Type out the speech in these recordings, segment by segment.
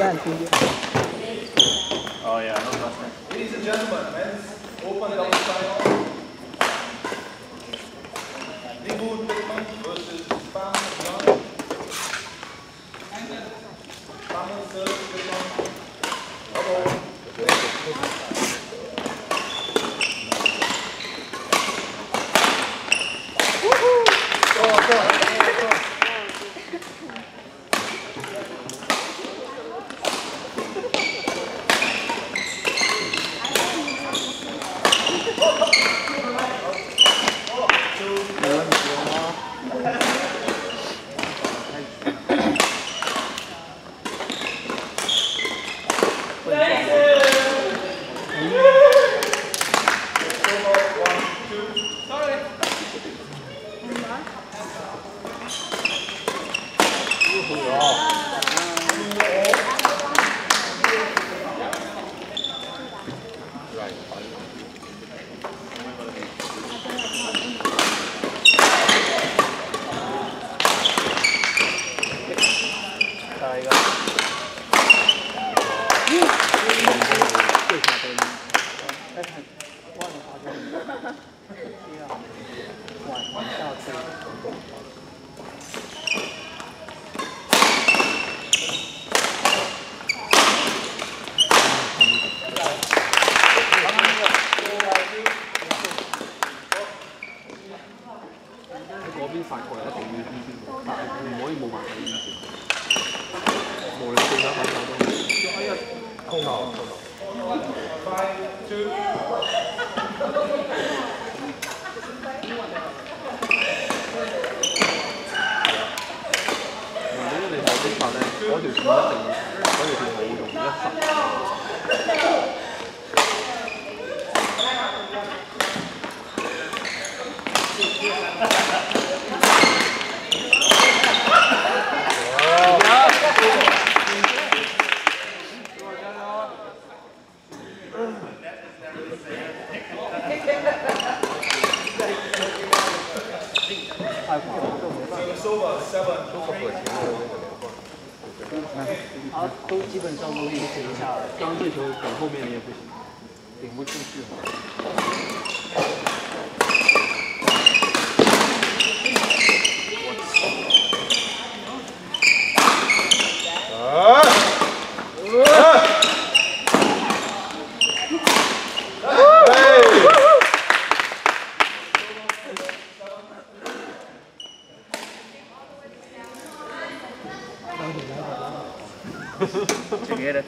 间，中间。 Oh yeah, no trust. Ladies and gentlemen, men's open double final. Nigel Pittman versus Pam Young. Pam serves Pittman. Uh-oh. 都基本上都可以顶下来，刚这球顶后面你也不行，顶不进去。 Together.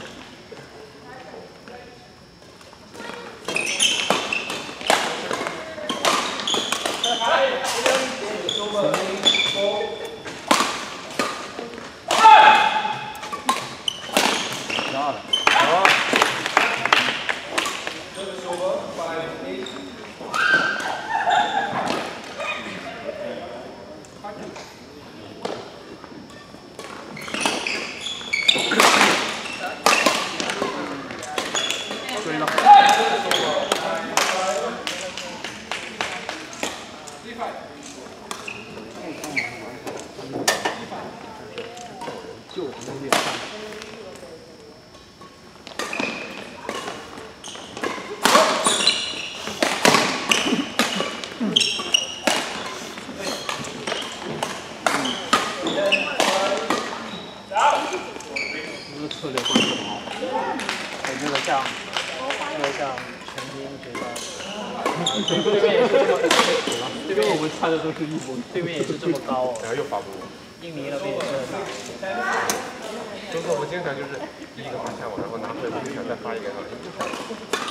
策略关系好，这个像陈斌觉得，对面也是这么，对面我们穿的都是衣服，对面也是这么高哦。 然后又发布。 印尼那边也是很大。 中国我们经常就是第一个发下网，然后拿回来就想再发一个，然后就下来。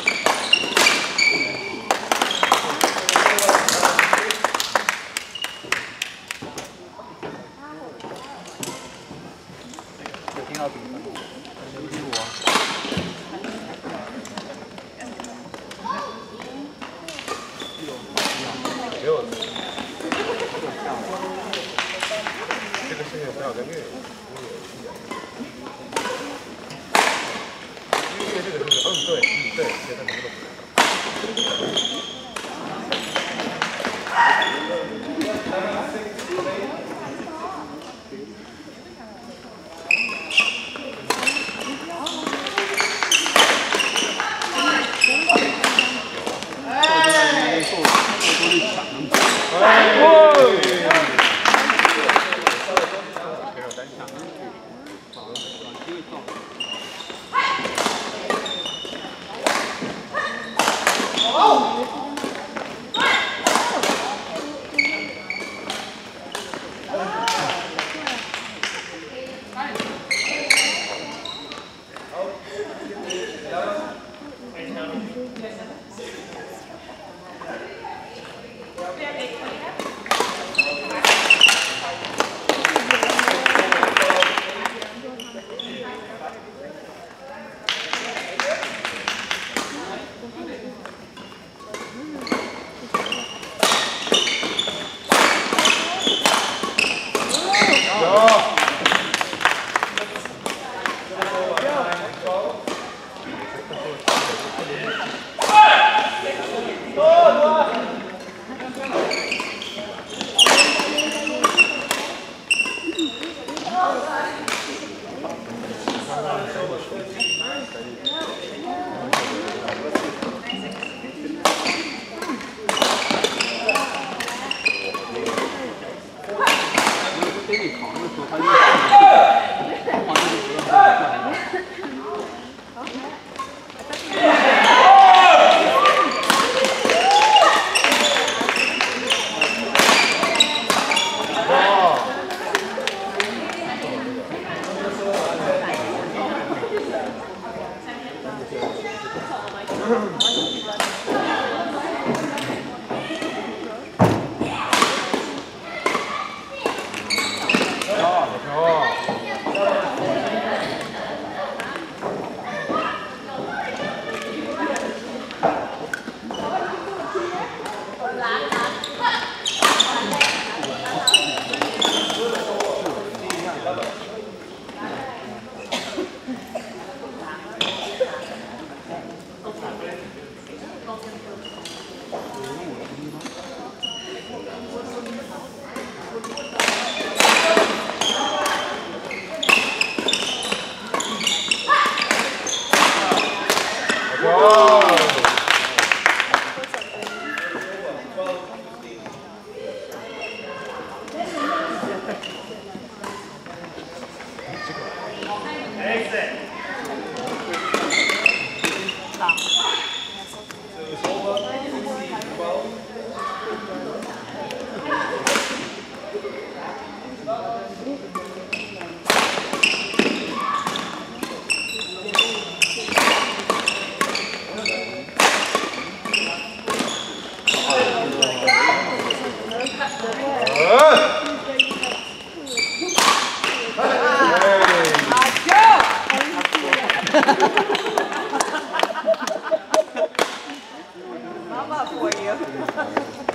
有听到比分吗？15啊。 没有。这个是不要跟虐。因为这个就是对，现在什么都不知道。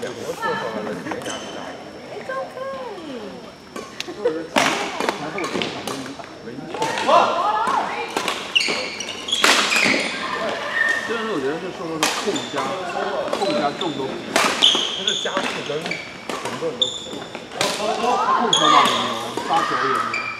我做好了人家比赛。 然后我就想跟你打。虽然说我觉得是说的是控加重都可以， 它是加速跟停顿都可以。 控球嘛也没有，杀球也没有。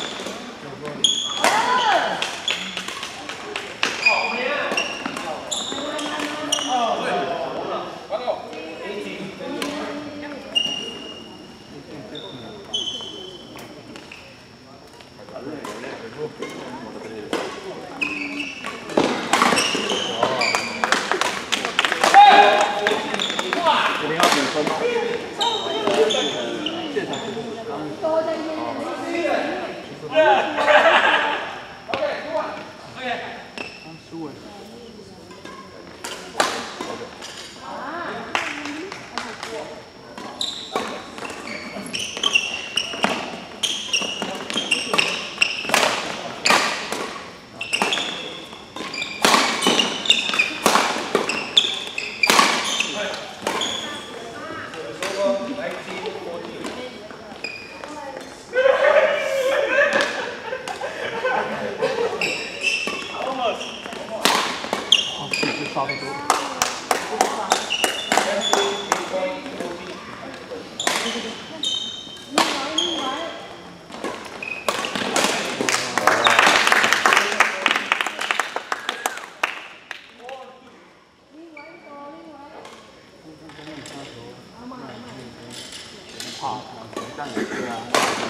杀得多。怕实战也是啊。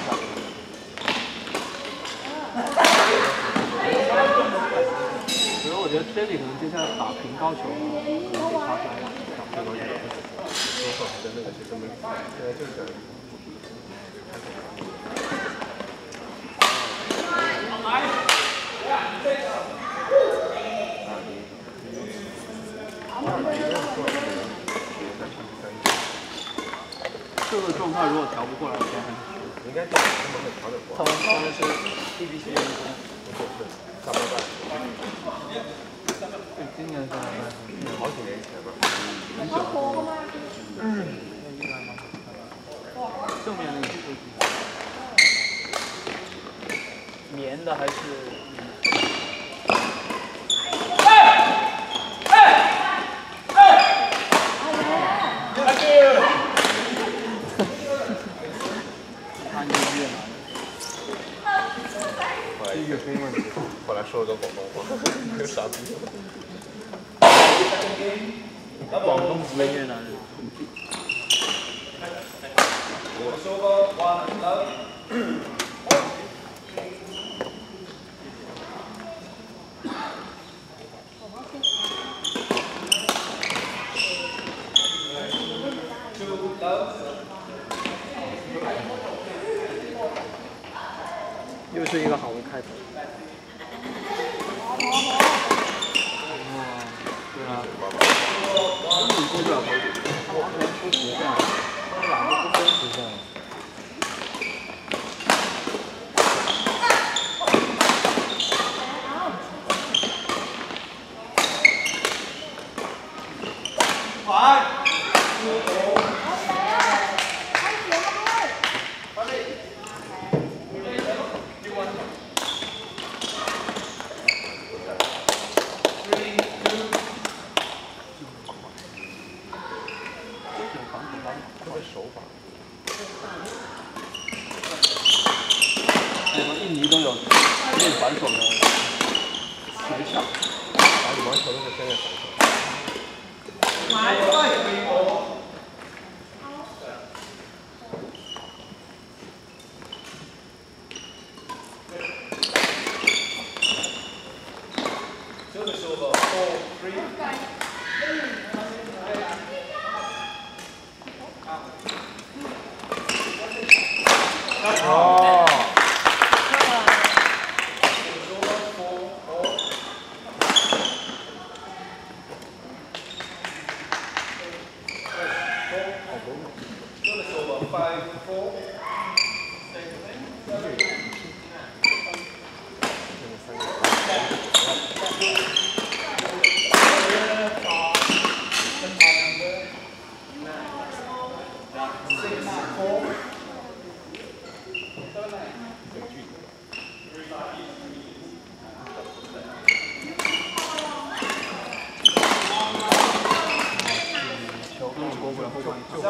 所以我觉得 Shelly 可能接下来打平高球可能会发出来打平高球。 多少跟那个其实没，现在就是。 这个状态如果调不过来，我觉得应该他们会调整过来。 他们是 BBC 员工， 不是大包蛋。 对，今年是好几年前吧。 很久了。正面那个是棉的还是？ 后来说了个广东话，傻逼。 广东没越南人。又是一个好的开头。对啊，根本过不了头顶，他完全出实战，他懒得不跟实战。印尼都有练反手的诀窍， 羽毛球都是先练反手。哦。 球根本过不了后半场，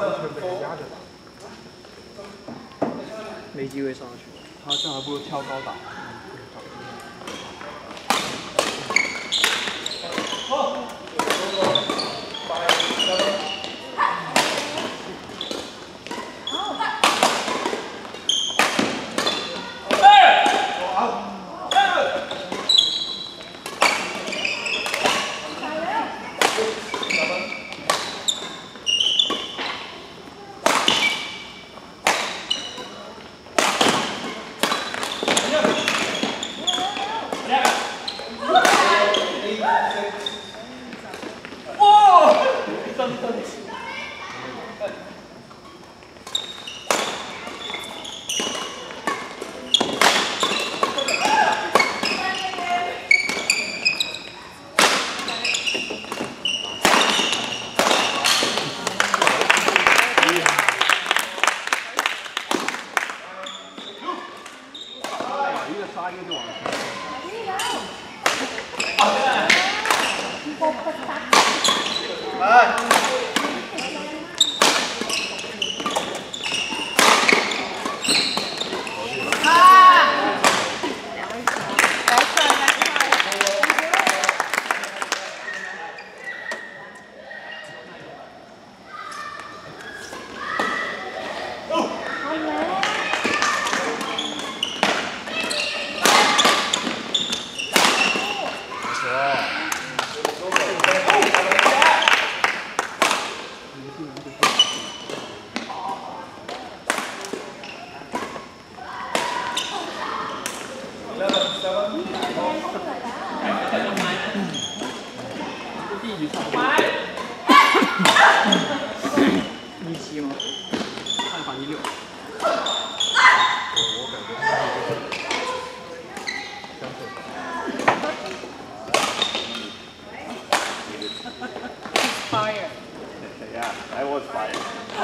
没机会上去。他这样还不如跳高打。17吗？看法16。 Fire. Yeah, I was fired.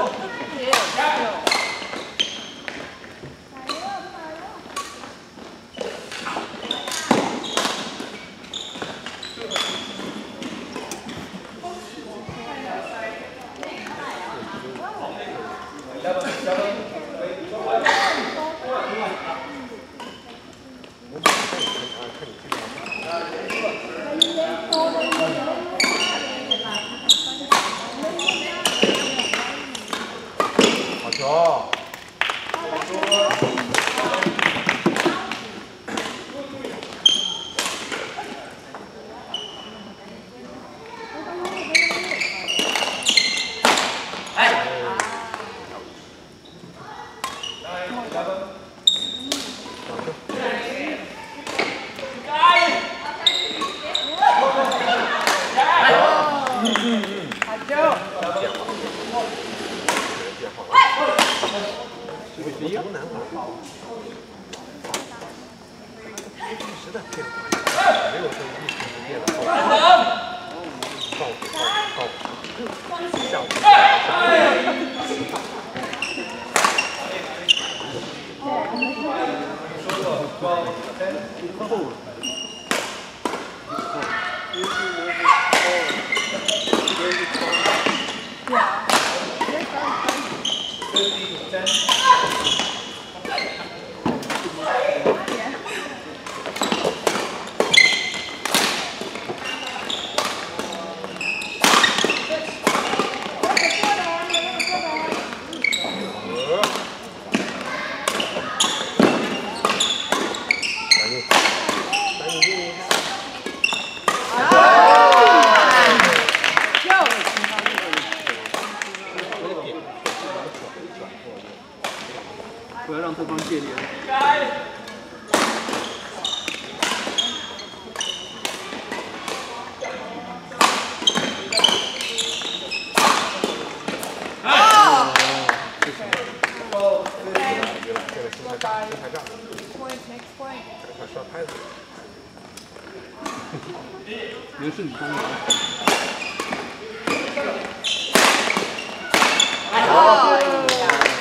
不要让对方借脸。原来是你帮忙。 哦。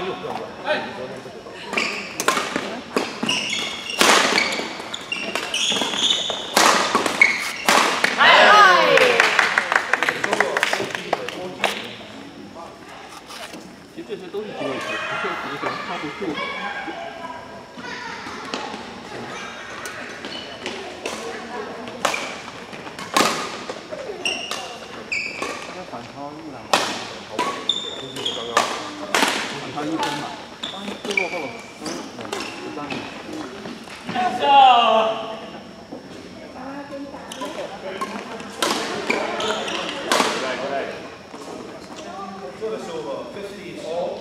有个吗？你昨天不知道。 其实这些都是机会题，只是可能靠不住。 反超一两， 就是刚刚反超1分吧。 最落后了13名。 Service over 50 all.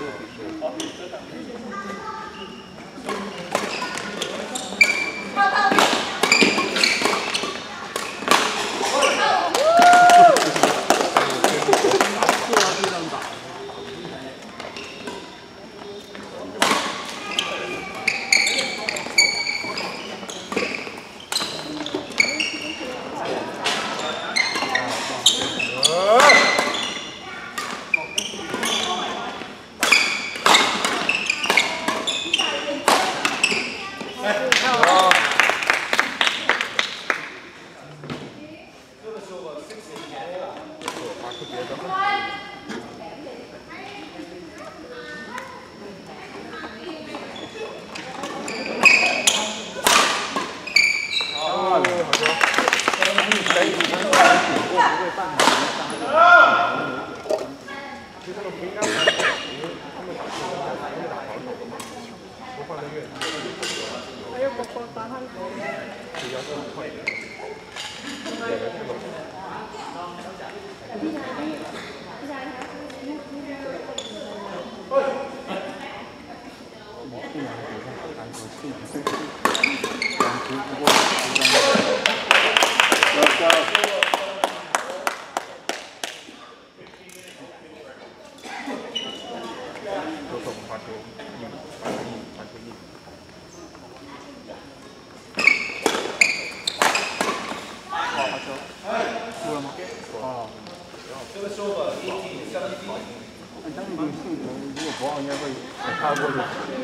Service over 18, 17. 当时性格如果不好，应该会很差过去，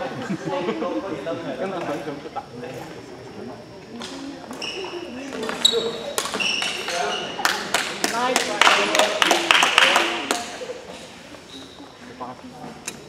根本完全不打。8分。